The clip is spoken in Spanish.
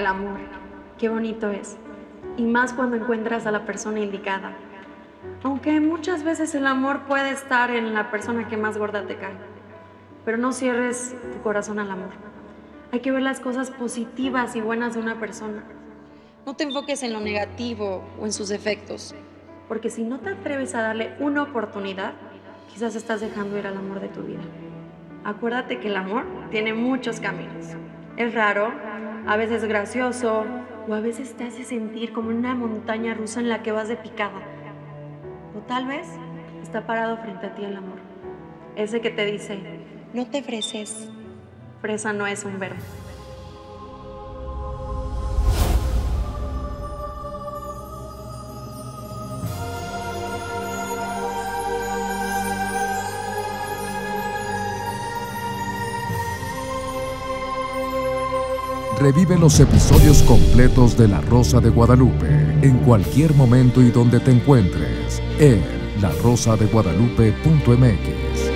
amor. Qué bonito es. Y más cuando encuentras a la persona indicada. Aunque muchas veces el amor puede estar en la persona que más gorda te cae. Pero no cierres tu corazón al amor. Hay que ver las cosas positivas y buenas de una persona. No te enfoques en lo negativo o en sus defectos. Porque si no te atreves a darle una oportunidad, quizás estás dejando ir al amor de tu vida. Acuérdate que el amor tiene muchos caminos. Es raro, a veces gracioso, o a veces te hace sentir como una montaña rusa en la que vas de picada. O tal vez está parado frente a ti el amor. Ese que te dice, no te freses. Fresa no es un verbo. Revive los episodios completos de La Rosa de Guadalupe en cualquier momento y donde te encuentres en larosadeguadalupe.mx.